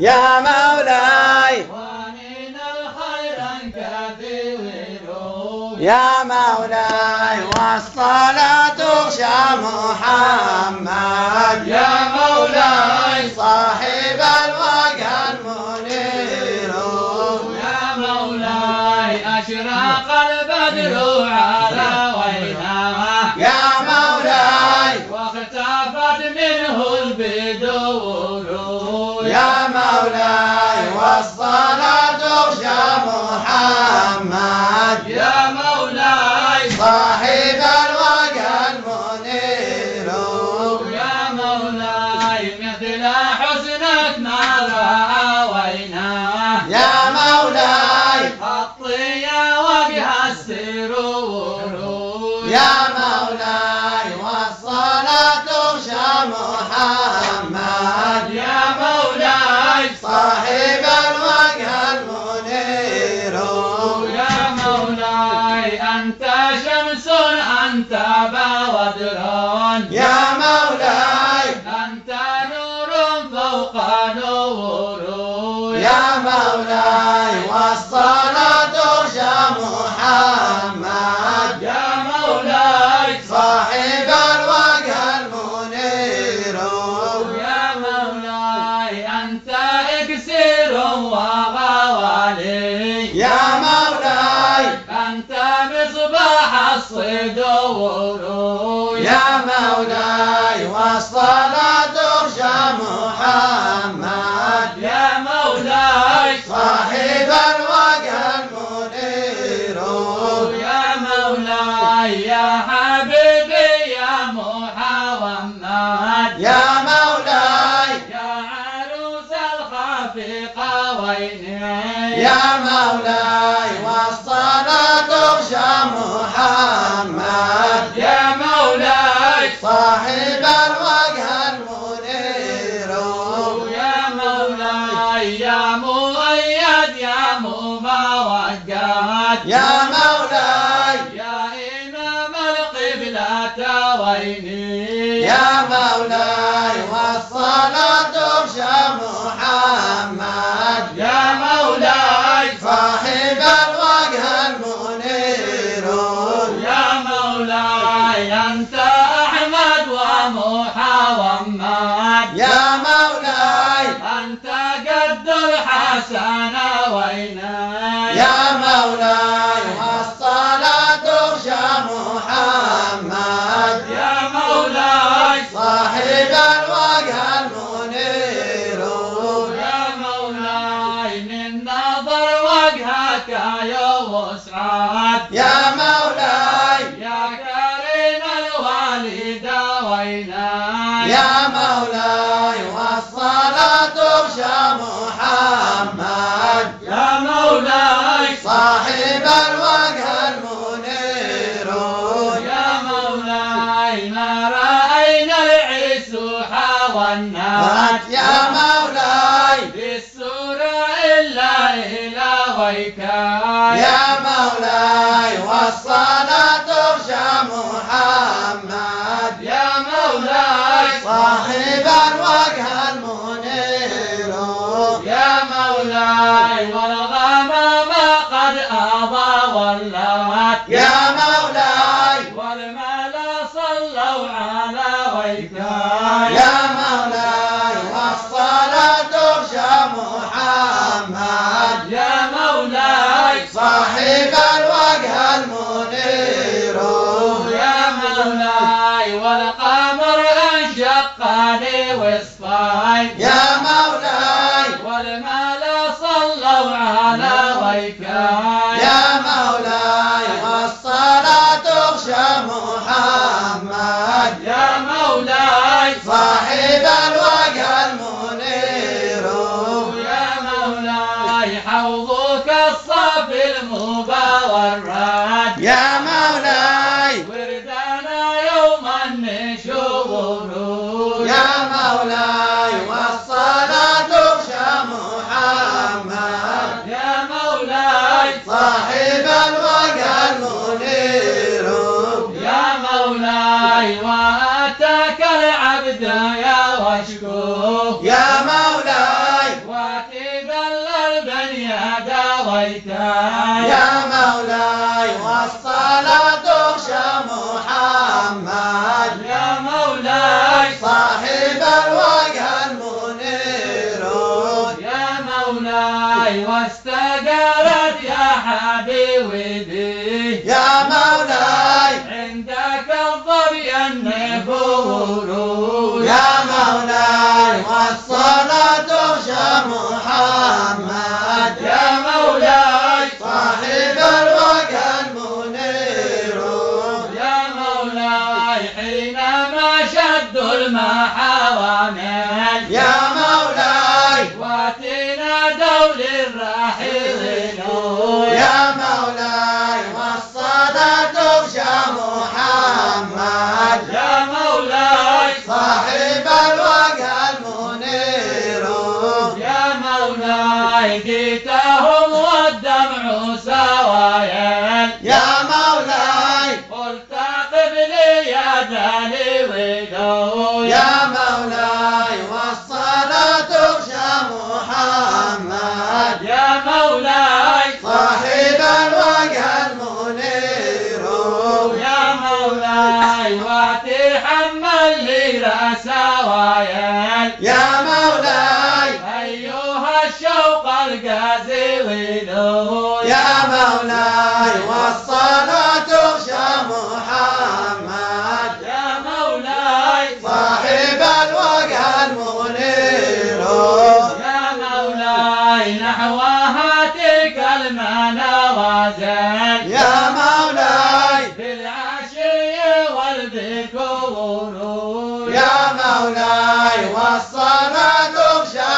يا مولاي وانين الخير كثير يا مولاي والصلاة تغشى محمد يا مولاي صاحب الوجه المنير يا مولاي أشرق البدر على وجهها يا مولاي واختفت منه البدور يا مولاي والصلاة تغشى محمد يا مولاي صاحب الوجه المنير يا مولاي مثل حسنك ما رأينا يا مولاي حطي يا وجه السرور يا مولاي والصلاة تغشى محمد يا مولاي صاحب الوجه المنير يا مولاي أنت شمس أنت بدر يا مولاي أنت نور فوق نور يا مولاي والصلاة تغشى محمد يا مولاي صاحب الوجه المنير يا مولاي أنت إكسير وغوالي يا مولاي أنت مصباح الصدور يا مولاي والصلاة تغشى محمد يا مولاي صاحب الوجه المنير يا مولاي يا حبيبي يا محمد يا مولاي يا عروس الخفيقة ويني يا مولاي والصلاة تغشى محمد يا مولاي صاحب الوجه المنير يا مولاي يا مؤيد يا مموجد يا مولاي يا إمام القبلة ويني يا مولاي والصلاة تغشى محمد يا مولاي صاحب الوجه المنير يا مولاي أنت أحمد ومحمد يا مولاي أنت قد الحسن ويني يا مولاي والصلاة تغشى محمد يا مولاي صاحب الوجه المنير يا مولاي من نظر وجهك يسعد يا مولاي يا كريم الوالدة ويني يا مولاي والصلاة تغشى محمد يا مولاي صاحب الوجه المنير يا مولاي ما رأينا العسوح والنات يا مولاي بالسورة إلا إلهيك يا مولاي والصلاة تغشى محمد يا مولاي صاحب الوجه المنير يا مولاي والغمام قد أضى واللات يا مولاي والملا صلوا على ويكا يا مولاي والصلاة تغشى محمد يا مولاي صاحب الوجه المنير يا مولاي والقمر انشقني وصفاي يا مولاي والملا صلوا على ويكاي يا مولاي والصلاة تغشى محمد يا مولاي صاحب الوجه المنير يا مولاي حوضك الصافي المبارك يا مولاي وردنا يوم النشور يا مولاي والصلاة تغشى محمد يا مولاي صاحب الوجه المنير يا مولاي واتاك العبد يا وشكو يا مولاي واتاك السحاب وديه يا مولاي عندك الظبي النفور يا مولاي والصلاة تغشى محمد يا مولاي صاحب الوجه المنير يا مولاي حينما شدوا المحاومل يا مولاي واتينا دول الراحلين يا مولاي والصلاة تغشى محمد يا مولاي صاحب الوجه المنير يا مولاي جيتهم والدمع سوايا يا مولاي قلت قبلي يا دليل يا مولاي والصلاة تغشى محمد يا مولاي صاحب الوجه المنير يا مولاي وتحمل لي رسوايا يا مولاي أيها الشوق القازوين يا مولاي والصلاة تغشى محمد يا مولاي صاحب الوجه المنير يا مولاي نحوها تلك المناوازل يا مولاي بالعشي والبكور يا مولاي والصلاة تغشى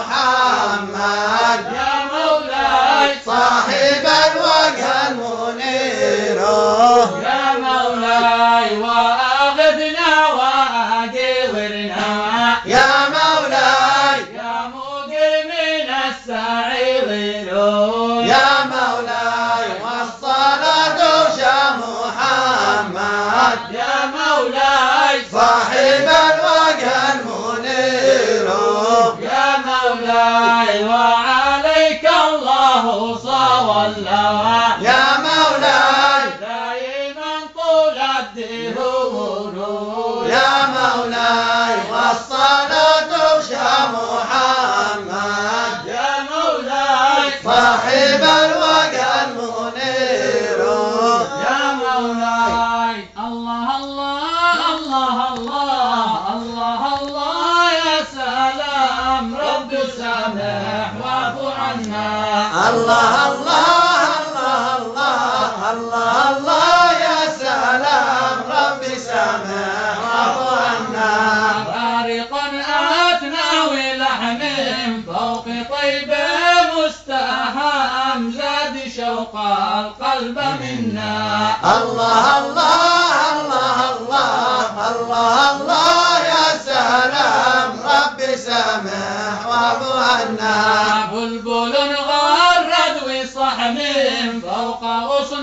محمد يا مولاي صاحب الوجه المنير يا مولاي وأغثنا وأجورنا يا مولاي يا مقيمين السعير يا مولاي والصلاة تغشى محمد يا مولاي صاحب الوجه المنير يا مولاي وعليك الله صلى يا مولاي دائما طول الدهور يا مولاي والصلاة تغشى محمد يا مولاي صاحب الوجه المنير يا مولاي الله الله الله الله الله الله يا سلام رب سامح واعف عنا الله الله الله الله الله الله يا سلام ربي سامح واعف عنا فارقا أتناوي لحم فوق طيب مستحام زاد شوق القلب منا الله الله الله الله الله الله يا سلام ربي سامح واعف عنا بلبل غرد وصحن فوق غصن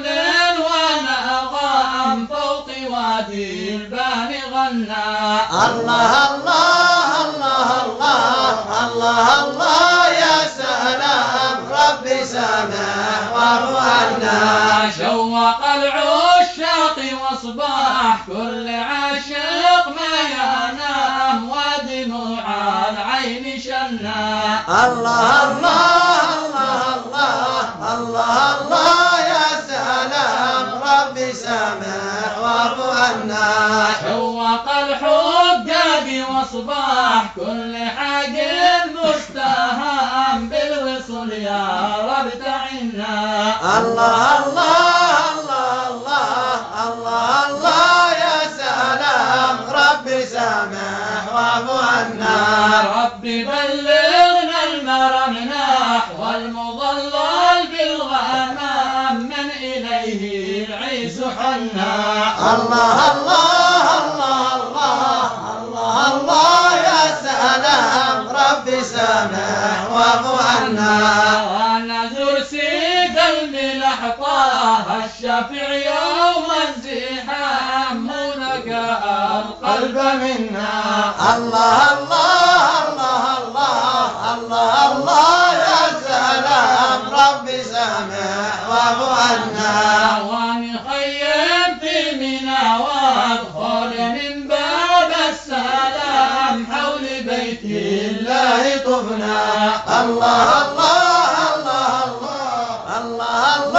ونغام فوق وادي البان غنى الله الله الله الله الله الله يا سلام ربي سامح واعف عنا شوق العشاق واصبح كل عاشق ما ينام ودموع العين شنا الله الله الله الله الله الله يا سلام ربي سامح واعف عنا شوق الحجاج واصبح كل حاج مستهام بالوصول يا رب تعنا الله الله الله الله الله الله يا سلام ربي سامح واعف عنا ربي بلغنا المرم نحو المضلل بالغمام من إليه العيس حنا الله الله الله الله الله الله يا سلام ربي سامح واعف عنا ونزل سيد الملحطة الشفيع يوم الزحام هناك القلب منا الله الله الله الله الله الله يا سلام ربي سامح واعف عنا ونخيم في منى وادخل من باب السلام حول بيت الله طفنا الله الله الله الله الله الله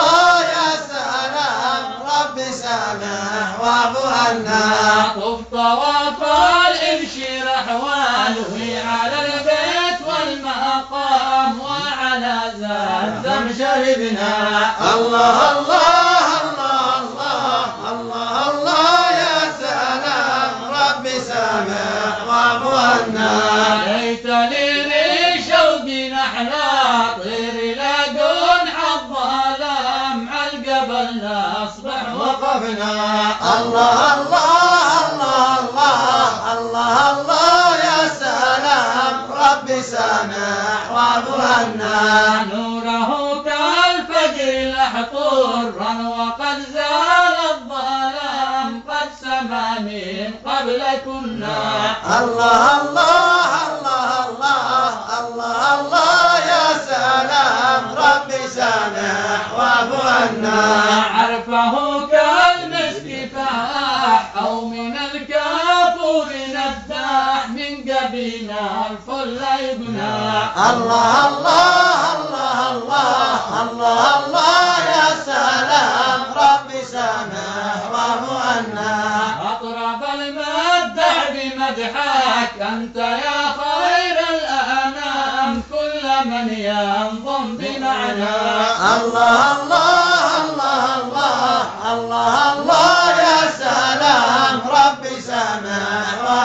وأنا طف طواف الإبشر أحواله على البيت والمقام وعلى زمزم شربنا. الله الله الله الله الله الله يا سلام ربي سامع وأنا ليت لي لشوق نحلا طير لاقون حظالم عالقبل نصبح وقفنا. الله الله الله الله الله الله يا سلام ربي سامع وأنا نوره كالفجر لح طرا وقد زال الظلام قد سما من قبل كنا. الله الله الله الله الله الله يا سلام ربي سامع وأنا عرفه كالمسك فاح أو من الكافور نداح من قبينا الفل يبنى. الله الله الله الله الله الله يا سلام ربي سامع وأنا أطرب المدح بمدحك أنت يا خير الأنام كل من ينظم بمعنى. الله الله الله الله الله الله يا سلام ربي سامع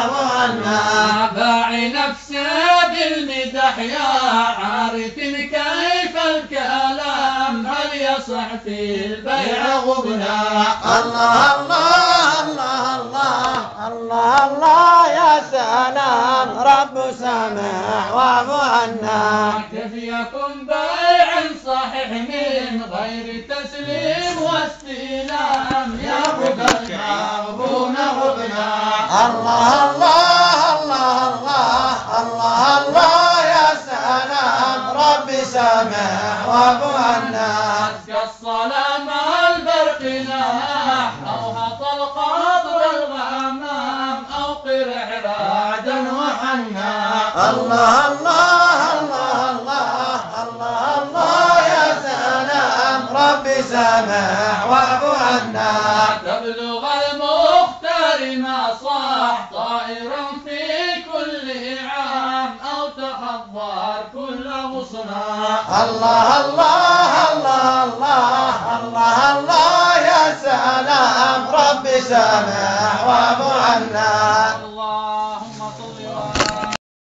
وأنا باعي نفسه بالمدح يا عارف كيف الكلام هل يصح في البيع غبنا. الله الله الله الله الله الله يا سلام رب سامع وأنا كيف يكون بيع صحيح من غير تسليم واستلام يا رب المغبون غبنا. الله الله الله الله الله الله يا سلام ربي سامع وأنا كالصلاة مع البرق لاح أو هطل قبر الغمام أو قرع رادا وحنا. الله الله الله الله الله الله يا سلام ربي سامع وأنا تبلغ المختار ما صاح طائرا في كل عام أو تحضر كل غصنا. الله الله الله الله الله الله يا سلام ربي سامع وأنا